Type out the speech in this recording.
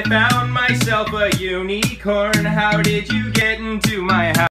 found myself a unicorn. How did you get into my house?